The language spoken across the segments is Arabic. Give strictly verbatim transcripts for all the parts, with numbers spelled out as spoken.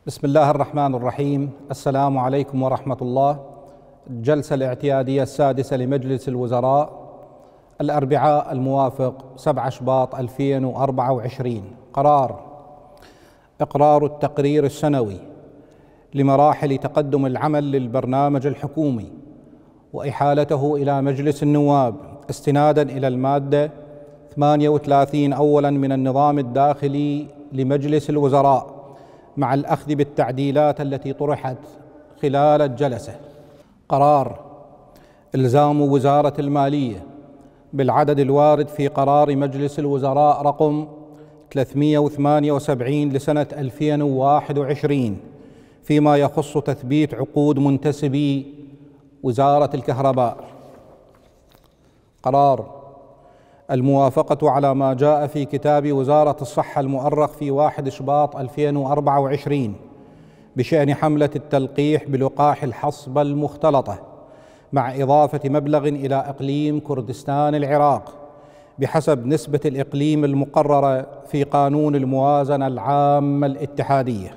بسم الله الرحمن الرحيم. السلام عليكم ورحمة الله. الجلسة الاعتيادية السادسة لمجلس الوزراء الأربعاء الموافق سبعة شباط ألفين وأربعة وعشرين. قرار إقرار التقرير السنوي لمراحل تقدم العمل للبرنامج الحكومي وإحالته إلى مجلس النواب استناداً إلى المادة ثمانية وثلاثين أولاً من النظام الداخلي لمجلس الوزراء مع الأخذ بالتعديلات التي طرحت خلال الجلسة. قرار إلزام وزارة المالية بالعدد الوارد في قرار مجلس الوزراء رقم ثلاثمئة وثمانية وسبعين لسنة ألفين وواحد وعشرين فيما يخص تثبيت عقود منتسبي وزارة الكهرباء. قرار الموافقة على ما جاء في كتاب وزارة الصحة المؤرخ في واحد شباط ألفين وأربعة وعشرين بشأن حملة التلقيح بلقاح الحصبة المختلطة مع إضافة مبلغ إلى إقليم كردستان العراق بحسب نسبة الإقليم المقررة في قانون الموازنة العامة الاتحادية.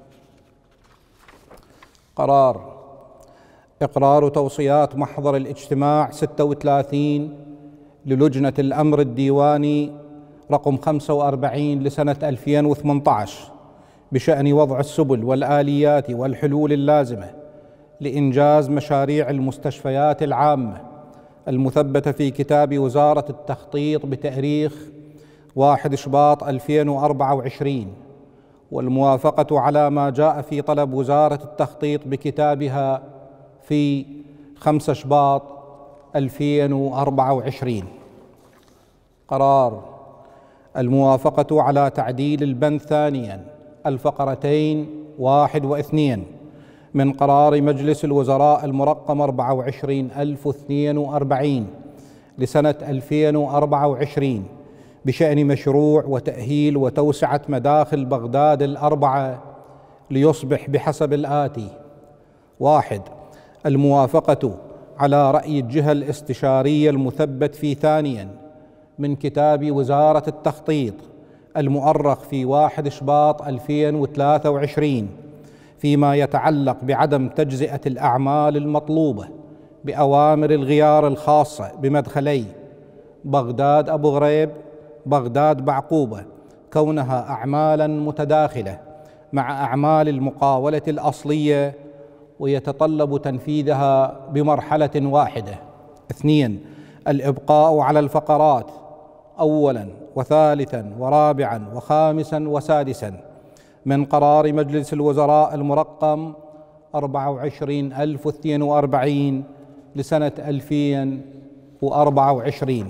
قرار إقرار توصيات محضر الاجتماع ستة وثلاثين للجنة الأمر الديواني رقم خمسة وأربعين لسنة ألفين وثمانية عشر بشأن وضع السبل والآليات والحلول اللازمة لإنجاز مشاريع المستشفيات العامة المثبتة في كتاب وزارة التخطيط بتاريخ واحد شباط ألفين وأربعة وعشرين، والموافقة على ما جاء في طلب وزارة التخطيط بكتابها في خمسة شباط ألفين وأربعة وعشرين. قرار الموافقة على تعديل البند ثانياً الفقرتين واحد واثنين من قرار مجلس الوزراء المرقم أربعة وعشرين ألف واثنين وأربعين لسنة ألفين وأربعة وعشرين بشأن مشروع وتأهيل وتوسعة مداخل بغداد الأربعة ليصبح بحسب الآتي: واحد، الموافقة على رأي الجهة الاستشارية المثبت في ثانياً من كتاب وزارة التخطيط المؤرخ في واحد شباط ألفين وثلاثة وعشرين فيما يتعلق بعدم تجزئة الأعمال المطلوبة بأوامر الغيار الخاصة بمدخلي بغداد أبو غريب بغداد بعقوبة كونها أعمالاً متداخلة مع أعمال المقاولة الأصلية ويتطلب تنفيذها بمرحلة واحدة. اثنين، الإبقاء على الفقرات أولاً وثالثاً ورابعاً وخامساً وسادساً من قرار مجلس الوزراء المرقم أربعة وعشرين ألف واثنين وأربعين لسنة ألفين وأربعة وعشرين.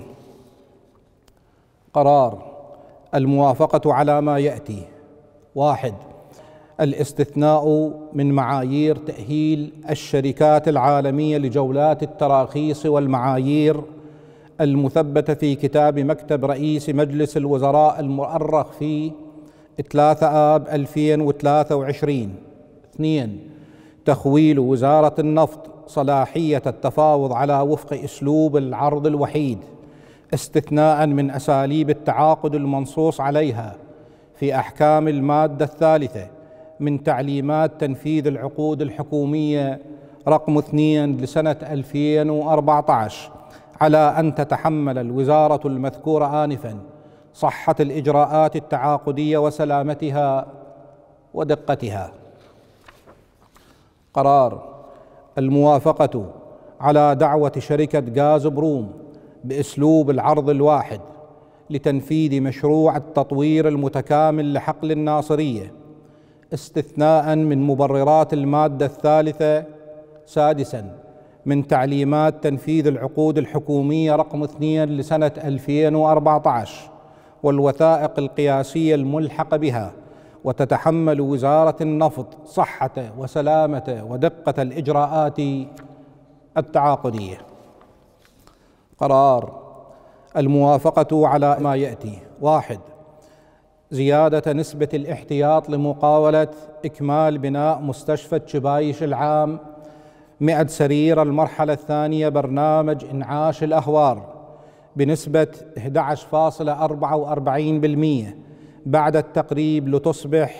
قرار الموافقة على ما يأتي: واحد، الاستثناء من معايير تأهيل الشركات العالمية لجولات التراخيص والمعايير المثبتة في كتاب مكتب رئيس مجلس الوزراء المؤرخ في ثلاثة آب ألفين وثلاثة وعشرين. اثنين، تخويل وزارة النفط صلاحية التفاوض على وفق أسلوب العرض الوحيد استثناء من أساليب التعاقد المنصوص عليها في أحكام المادة الثالثة من تعليمات تنفيذ العقود الحكومية رقم اثنين لسنة ألفين وأربعة عشر، على أن تتحمل الوزارة المذكورة آنفاً صحة الإجراءات التعاقدية وسلامتها ودقتها. قرار الموافقة على دعوة شركة غاز بروم بأسلوب العرض الواحد لتنفيذ مشروع التطوير المتكامل لحقل الناصرية استثناء من مبررات المادة الثالثة. سادساً، من تعليمات تنفيذ العقود الحكومية رقم اثنين لسنة ألفين وأربعة عشر والوثائق القياسية الملحقة بها، وتتحمل وزارة النفط صحة وسلامة ودقة الإجراءات التعاقدية. قرار الموافقة على ما يأتي: واحد، زيادة نسبة الاحتياط لمقاولة إكمال بناء مستشفى شبايش العام مئة سرير المرحلة الثانية برنامج إنعاش الأهوار بنسبة أحد عشر فاصلة أربعة وأربعين بالمئة بعد التقريب لتصبح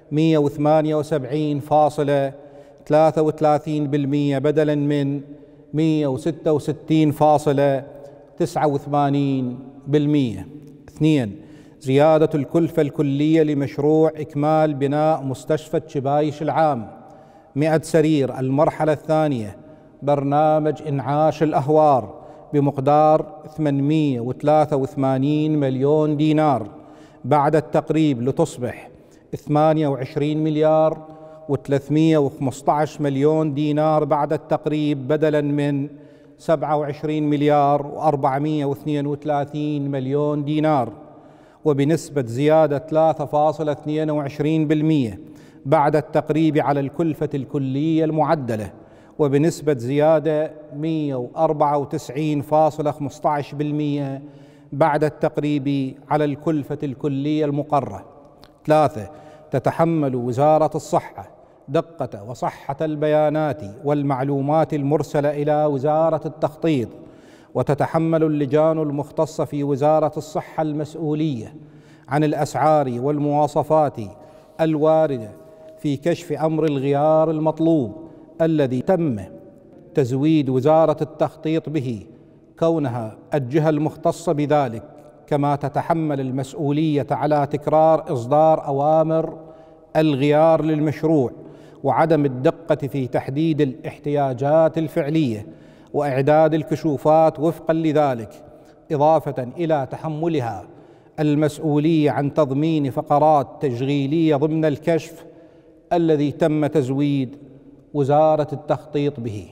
مئة وثمانية وسبعين فاصلة ثلاثة وثلاثين بالمئة بدلا من مئة وستة وستين فاصلة تسعة وثمانين بالمئة. اثنين، زيادة الكلفة الكلية لمشروع إكمال بناء مستشفى شبايش العام مئة سرير المرحلة الثانية برنامج إنعاش الأهوار بمقدار ثمانمئة وثلاثة وثمانين مليون دينار بعد التقريب لتصبح ثمانية وعشرين مليار وثلاثمئة وخمسة عشر مليون دينار بعد التقريب بدلا من سبعة وعشرين مليار وأربعمئة واثنين وثلاثين مليون دينار، وبنسبة زيادة ثلاثة فاصلة اثنين وعشرين بالمئة بعد التقريب على الكلفة الكلية المعدلة، وبنسبة زيادة مئة وأربعة وتسعين فاصلة خمسة عشر بالمئة بعد التقريب على الكلفة الكلية المقرة. ثلاثة، تتحمل وزارة الصحة دقة وصحة البيانات والمعلومات المرسلة إلى وزارة التخطيط، وتتحمل اللجان المختصة في وزارة الصحة المسؤولية عن الأسعار والمواصفات الواردة في كشف أمر الغيار المطلوب الذي تم تزويد وزارة التخطيط به كونها الجهة المختصة بذلك، كما تتحمل المسؤولية على تكرار إصدار أوامر الغيار للمشروع وعدم الدقة في تحديد الاحتياجات الفعلية وإعداد الكشوفات وفقا لذلك، إضافة إلى تحملها المسؤولية عن تضمين فقرات تشغيلية ضمن الكشف الذي تم تزويد وزارة التخطيط به.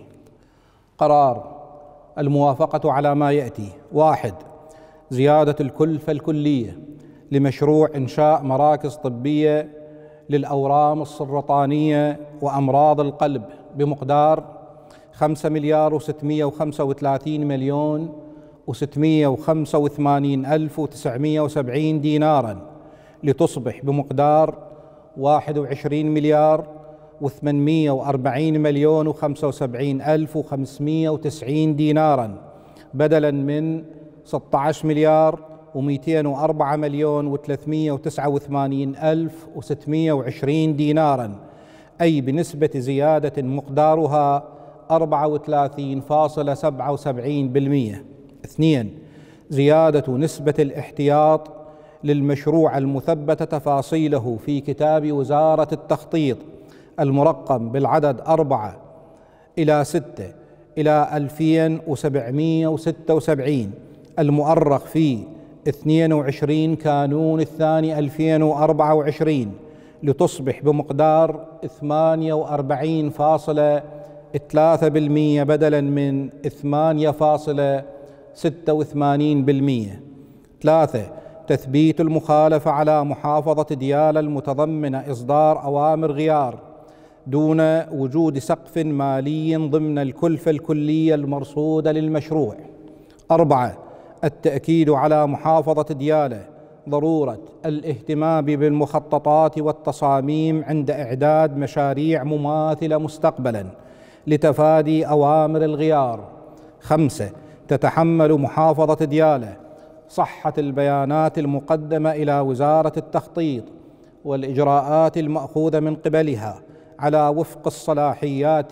قرار الموافقة على ما يأتي: واحد، زيادة الكلفة الكلية لمشروع إنشاء مراكز طبية للأورام السرطانية وأمراض القلب بمقدار خمسة مليار وستمئة وخمسة وثلاثين مليون وستمئة وخمسة وثمانين ألف وتسعمئة وسبعين دينارا لتصبح بمقدار واحد وعشرين مليار وثمانمئة وأربعين مليون وخمسة وسبعين ألف وخمسمئة وتسعين دينارا بدلا من ستة عشر مليار ومئتين وأربعة مليون وثلاثمئة وتسعة وثمانين ألف وستمئة وعشرين دينارا، أي بنسبة زيادة مقدارها أربعة وثلاثين فاصلة سبعة وسبعين بالمئة. اثنين، زيادة نسبة الاحتياط للمشروع المثبتة تفاصيله في كتاب وزارة التخطيط المرقم بالعدد أربعة إلى ستة إلى ألفين وسبعمئة وستة وسبعين المؤرخ في اثنين وعشرين كانون الثاني ألفين وأربعة وعشرين لتصبح بمقدار ثمانية وأربعين فاصلة ثلاثة بالمئة بدلا من ثمانية فاصلة ستة وثمانين بالمئة. ثلاثة، تثبيت المخالفة على محافظة ديالى المتضمنة إصدار أوامر غيار دون وجود سقف مالي ضمن الكلفة الكلية المرصودة للمشروع. أربعة، التأكيد على محافظة ديالى ضرورة الاهتمام بالمخططات والتصاميم عند إعداد مشاريع مماثلة مستقبلا لتفادي أوامر الغيار. خمسة، تتحمل محافظة ديالى صحة البيانات المقدمة إلى وزارة التخطيط والإجراءات المأخوذة من قبلها على وفق الصلاحيات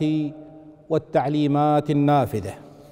والتعليمات النافذة.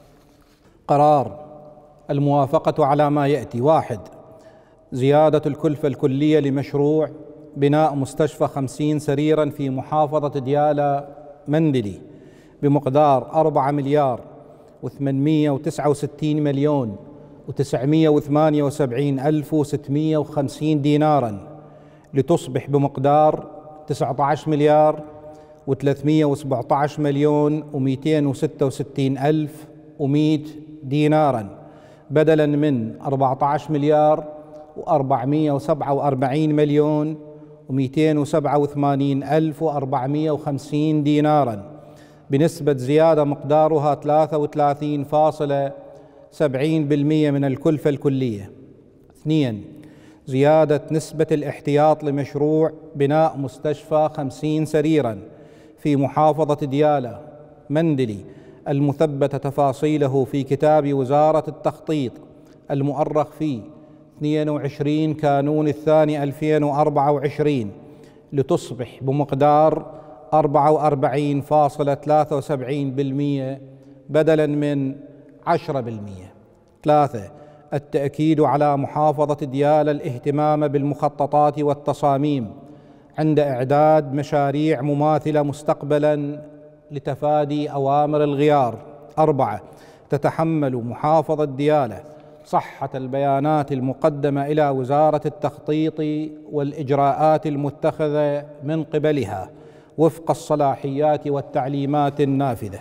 قرار الموافقة على ما يأتي: واحد، زيادة الكلفة الكلية لمشروع بناء مستشفى خمسين سريرا في محافظة ديالى مندلي بمقدار أربعة مليار وثمانمئة وتسعة وستين مليون وتسعمئة وثمانية وسبعين ألف وستمئة وخمسين دينارا لتصبح بمقدار تسعة عشر مليار وثلاثمئة وسبعة عشر مليون ومئتين وستة وستين ألف ومئة دينارا بدلا من أربعة عشر مليار وأربعمئة وسبعة وأربعين مليون ومئتين وسبعة وثمانين ألف وأربعمئة وخمسين دينارا بنسبة زيادة مقدارها ثلاثة وثلاثين فاصلة سبعين بالمئة من الكلفة الكلية. اثنين، زيادة نسبة الاحتياط لمشروع بناء مستشفى خمسين سريرا في محافظة ديالى مندلي المثبت تفاصيله في كتاب وزارة التخطيط المؤرخ في اثنين وعشرين كانون الثاني ألفين وأربعة وعشرين لتصبح بمقدار أربعة وأربعين فاصلة ثلاثة وسبعين بالمئة بدلاً من عشرة بالمئة. ثلاثة، التأكيد على محافظة ديالى الاهتمام بالمخططات والتصاميم عند إعداد مشاريع مماثلة مستقبلاً لتفادي أوامر الغيار. أربعة، تتحمل محافظة ديالى صحة البيانات المقدمة إلى وزارة التخطيط والإجراءات المتخذة من قبلها وفق الصلاحيات والتعليمات النافذة.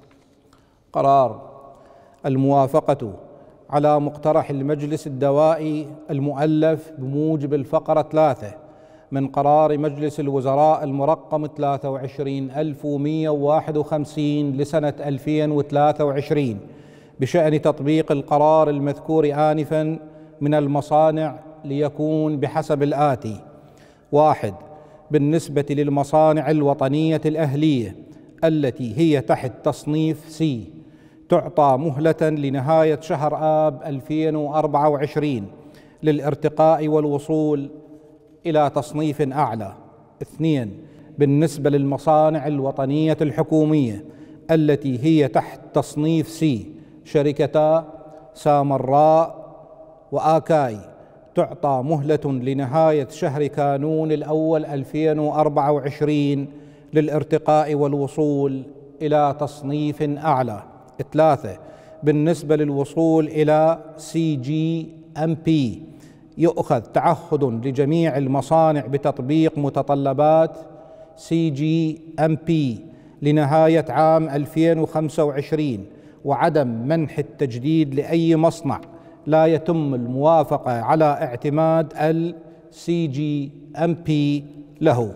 قرار الموافقة على مقترح المجلس الدوائي المؤلف بموجب الفقرة ثلاثة من قرار مجلس الوزراء المرقم ثلاثة وعشرين ألف ومئة وواحد وخمسين لسنة ألفين وثلاثة وعشرين بشأن تطبيق القرار المذكور آنفاً من المصانع ليكون بحسب الآتي: واحد، بالنسبة للمصانع الوطنية الأهلية التي هي تحت تصنيف سي تعطى مهلة لنهاية شهر آب ألفين وأربعة وعشرين للارتقاء والوصول إلى تصنيف أعلى. اثنين، بالنسبة للمصانع الوطنية الحكومية التي هي تحت تصنيف سي شركتا سامراء وآكاي تعطى مهلة لنهاية شهر كانون الأول ألفين وأربعة وعشرين للارتقاء والوصول إلى تصنيف أعلى. ثلاثة، بالنسبة للوصول إلى سي جي إم بي يؤخذ تعهد لجميع المصانع بتطبيق متطلبات سي جي إم بي لنهاية عام ألفين وخمسة وعشرين وعدم منح التجديد لأي مصنع لا يتم الموافقة على اعتماد ال سي جي إم بي له.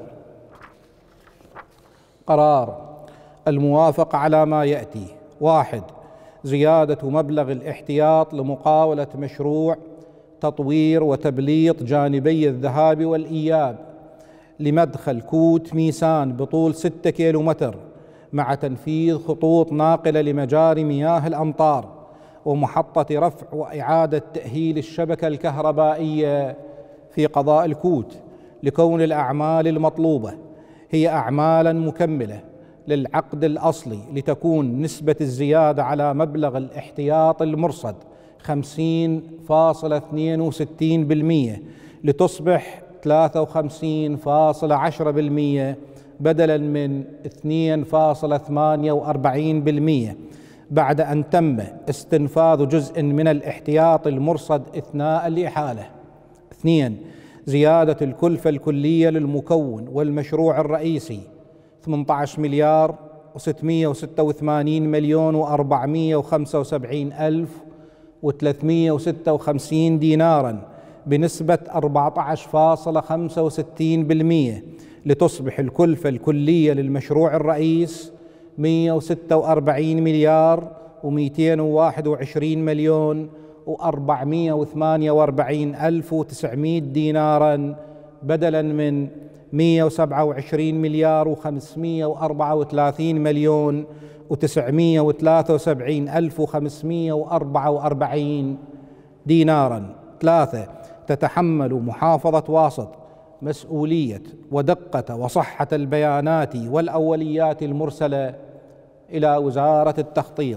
قرار الموافقة على ما يأتي: واحد، زيادة مبلغ الاحتياط لمقاولة مشروع تطوير وتبليط جانبي الذهاب والإياب لمدخل كوت ميسان بطول ستة كيلومتر مع تنفيذ خطوط ناقلة لمجاري مياه الأمطار ومحطة رفع وإعادة تأهيل الشبكة الكهربائية في قضاء الكوت، لكون الأعمال المطلوبة هي أعمالاً مكملة للعقد الأصلي، لتكون نسبة الزيادة على مبلغ الاحتياط المرصد خمسين فاصلة اثنين وستين بالمئة لتصبح ثلاثة وخمسين فاصلة عشرة بالمئة بدلاً من اثنين فاصلة ثمانية وأربعين بالمئة بعد أن تم استنفاذ جزء من الاحتياط المرصد أثناء الإحالة. اثنين، زيادة الكلفة الكلية للمكون والمشروع الرئيسي ثمانية عشر مليار وستمئة وستة وثمانين مليون وأربعمئة وخمسة وسبعين ألف وثلاثمئة وستة وخمسين ديناراً بنسبة أربعة عشر فاصلة خمسة وستين بالمئة لتصبح الكلفة الكلية للمشروع الرئيس مئة وستة وأربعين مليار ومئتين وواحد وعشرين مليون وأربعمئة وثمانية وأربعين ألف وتسعمئة ديناراً بدلاً من مئة وسبعة وعشرين مليار وخمسمئة وأربعة وثلاثين مليون وتسعمئة وثلاثة وسبعين ألف وخمسمئة وأربعة وأربعين ديناراً. ثلاثة، تتحمل محافظة واسط مسؤولية ودقة وصحة البيانات والأوليات المرسلة إلى وزارة التخطيط.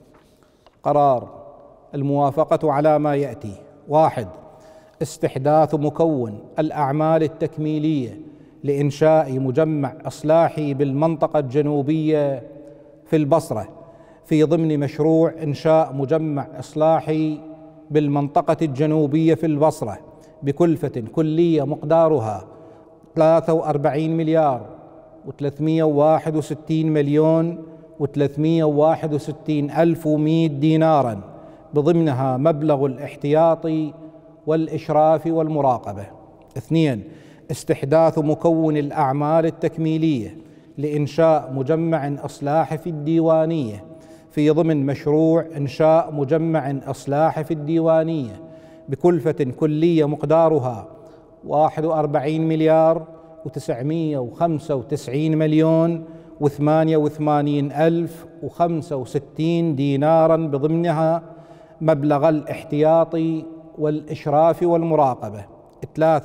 قرار الموافقة على ما يأتي: واحد، استحداث مكون الأعمال التكميلية لإنشاء مجمع إصلاحي بالمنطقة الجنوبية في البصرة في ضمن مشروع إنشاء مجمع إصلاحي بالمنطقة الجنوبية في البصرة بكلفة كلية مقدارها ثلاثة وأربعين مليار وثلاثمئة وواحد وستين مليون وثلاثمئة وواحد وستين ألف ومئة ديناراً بضمنها مبلغ الاحتياطي والإشراف والمراقبة. اثنين، استحداث مكون الأعمال التكميلية لإنشاء مجمع إصلاحي في الديوانية في ضمن مشروع إنشاء مجمع إصلاحي في الديوانية بكلفة كلية مقدارها واحد وأربعين مليار وتسعمئة وخمسة وتسعين مليون وثمانية وثمانين ألف وخمسة وستين ديناراً بضمنها مبلغ الاحتياطي والإشراف والمراقبة. ثلاثة،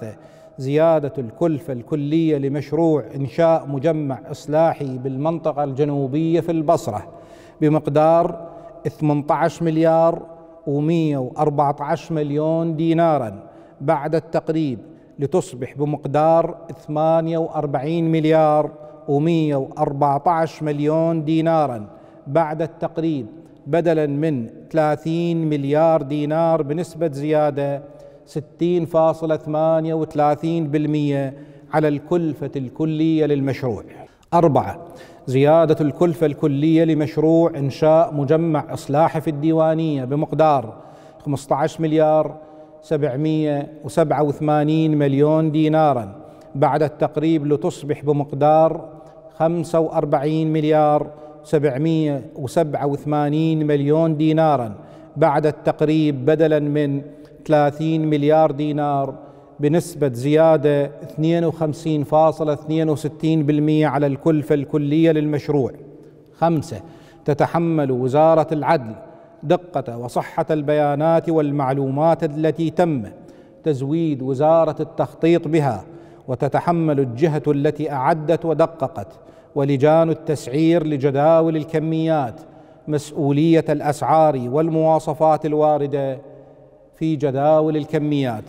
زيادة الكلفة الكلية لمشروع إنشاء مجمع إصلاحي بالمنطقة الجنوبية في البصرة بمقدار ثمانية عشر مليار ومئة وأربعة عشر مليون دينارا بعد التقريب، لتصبح بمقدار ثمانية وأربعين مليار ومئة وأربعة عشر مليون دينارا بعد التقريب، بدلا من ثلاثين مليار دينار بنسبة زيادة ستين فاصلة ثمانية وثلاثين بالمئة على الكلفة الكلية للمشروع. أربعة، زيادة الكلفة الكلية لمشروع إنشاء مجمع إصلاحي في الديوانية بمقدار خمسة عشر مليار سبعمئة وسبعة وثمانين مليون دينارا بعد التقريب، لتصبح بمقدار خمسة وأربعين مليار سبعمئة وسبعة وثمانين مليون دينارا بعد التقريب، بدلا من ثلاثين مليار دينار بنسبة زيادة اثنين وخمسين فاصلة اثنين وستين بالمئة على الكلفة الكلية للمشروع. خمسة، تتحمل وزارة العدل دقة وصحة البيانات والمعلومات التي تم تزويد وزارة التخطيط بها، وتتحمل الجهة التي أعدت ودققت ولجان التسعير لجداول الكميات مسؤولية الأسعار والمواصفات الواردة في جداول الكميات.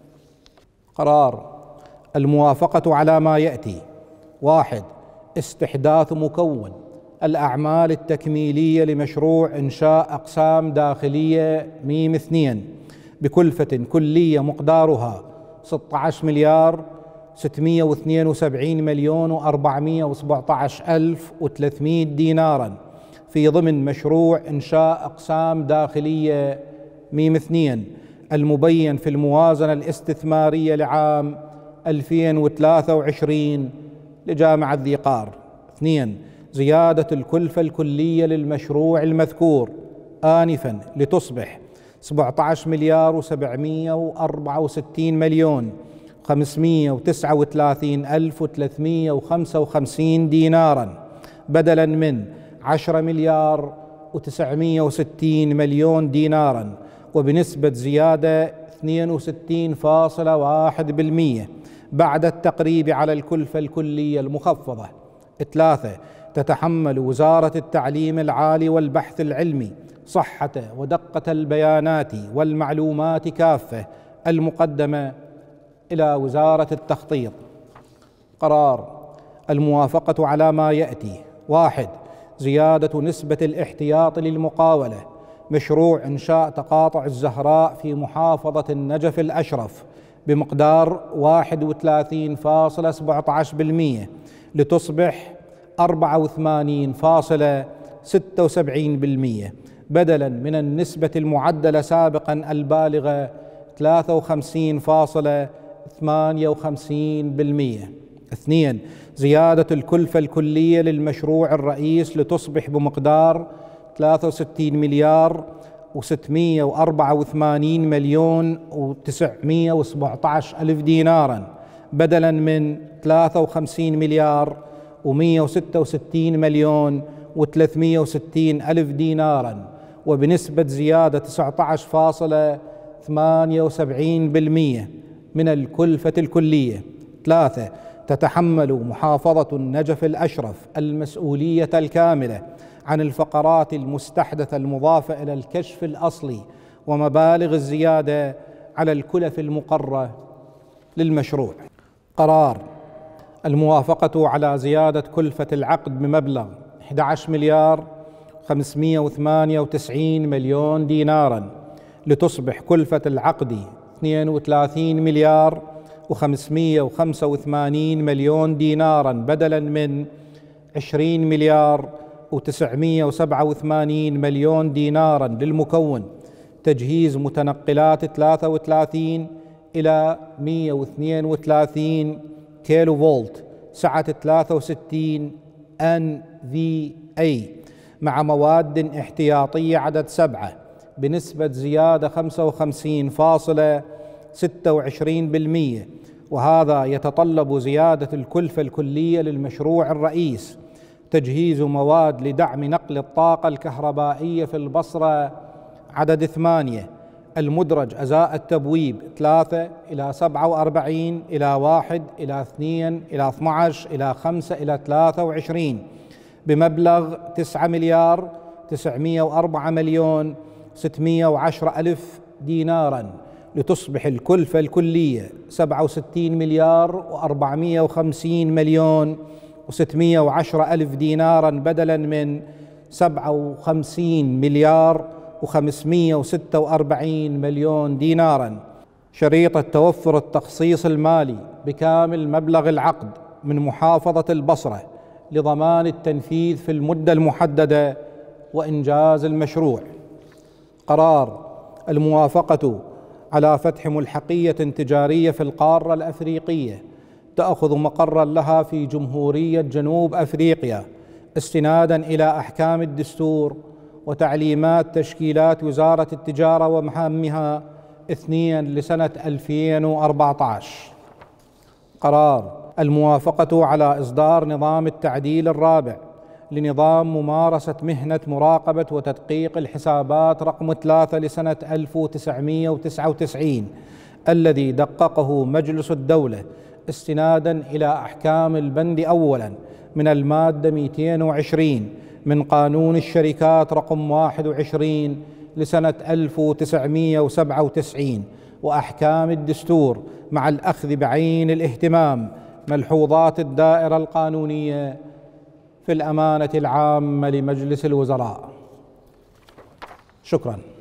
قرار الموافقة على ما يأتي: واحد، استحداث مكون الأعمال التكميلية لمشروع إنشاء أقسام داخلية ميم اثنين بكلفة كلية مقدارها ستة عشر مليار ستمئة واثنين وسبعين مليون وأربعمئة وسبعة عشر ألف وثلاثمئة دينارا في ضمن مشروع إنشاء أقسام داخلية ميم اثنين المبين في الموازنة الاستثمارية لعام ألفين وثلاثة وعشرين لجامعة ذي قار. اثنين، زيادة الكلفة الكلية للمشروع المذكور آنفا لتصبح سبعة عشر مليار وسبعمئة وأربعة وستين مليون خمسمئة وتسعة وثلاثين ألف وثلاثمئة وخمسة وخمسين دينارا بدلا من عشرة مليار وتسعمئة وستين مليون دينارا، وبنسبة زيادة اثنين وستين فاصلة واحد بالمئة بعد التقريب على الكلفة الكلية المخفضة. ثلاثة، تتحمل وزارة التعليم العالي والبحث العلمي صحة ودقة البيانات والمعلومات كافة المقدمة إلى وزارة التخطيط. قرار الموافقة على ما يأتي: واحد، زيادة نسبة الاحتياط للمقاولة مشروع إنشاء تقاطع الزهراء في محافظة النجف الأشرف بمقدار واحد وثلاثين فاصلة سبعة عشر بالمئة لتصبح أربعة وثمانين فاصلة ستة وسبعين بالمئة بدلا من النسبة المعدلة سابقا البالغة ثلاثة وخمسين فاصلة ثمانية وخمسين بالمئة. اثنين، زيادة الكلفة الكلية للمشروع الرئيس لتصبح بمقدار ثلاثة وستين مليار وستمئة وأربعة وثمانين مليون وتسعمئة وسبعة عشر ألف دينارا بدلا من ثلاثة وخمسين مليار ومئة وستة وستين مليون وثلاثمئة وستين ألف دينارا، وبنسبة زيادة تسعة عشر فاصلة ثمانية وسبعين بالمئة من الكلفة الكلية. ثلاثة، تتحمل محافظة النجف الأشرف المسؤولية الكاملة عن الفقرات المستحدثة المضافة إلى الكشف الأصلي ومبالغ الزيادة على الكلف المقرة للمشروع. قرار الموافقة على زيادة كلفة العقد بمبلغ أحد عشر مليار خمسمئة وثمانية وتسعين مليون دينارا لتصبح كلفة العقد اثنين وثلاثين مليار وخمسمئة وخمسة وثمانين مليون دينارا بدلا من عشرين مليار وتسعمئة وسبعة وثمانين مليون دينارا للمكون تجهيز متنقلات ثلاثة وثلاثين إلى مئة واثنين وثلاثين كيلو فولت سعة ثلاثة وستين إن في إيه مع مواد احتياطية عدد سبعة بنسبة زيادة خمسة وخمسين فاصلة ستة وعشرين بالمئة، وهذا يتطلب زيادة الكلفة الكلية للمشروع الرئيس تجهيز مواد لدعم نقل الطاقة الكهربائية في البصرة عدد ثمانية المدرج أزاء التبويب ثلاثة إلى سبعة وأربعين إلى واحد إلى اثنين إلى اثني عشر إلى خمسة إلى ثلاثة وعشرين بمبلغ تسعة مليار تسعمائة وأربعة مليون ستمائة وعشرة ألف ديناراً، لتصبح الكلفة الكلية سبعة وستين مليار وأربعمائة وخمسين مليون وستمائة وعشرة ألف ديناراً بدلاً من سبعة وخمسين مليار وخمسمائة وستة وأربعين مليون ديناراً. شريط التوفر التخصيص المالي بكامل مبلغ العقد من محافظة البصرة لضمان التنفيذ في المدة المحددة وإنجاز المشروع. قرار الموافقة على فتح ملحقية تجارية في القارة الأفريقية تأخذ مقرا لها في جمهورية جنوب أفريقيا استنادا إلى أحكام الدستور وتعليمات تشكيلات وزارة التجارة ومهامها اثنين لسنة ألفين وأربعة عشر. قرار الموافقة على إصدار نظام التعديل الرابع لنظام ممارسة مهنة مراقبة وتدقيق الحسابات رقم ثلاثة لسنة ألف وتسعمائة وتسعة وتسعين الذي دققه مجلس الدولة استنادا إلى أحكام البند أولا من المادة مئتين وعشرين من قانون الشركات رقم واحد وعشرين لسنة ألف وتسعمائة وسبعة وتسعين وأحكام الدستور مع الأخذ بعين الاهتمام ملحوظات الدائرة القانونية في الأمانة العامة لمجلس الوزراء. شكراً.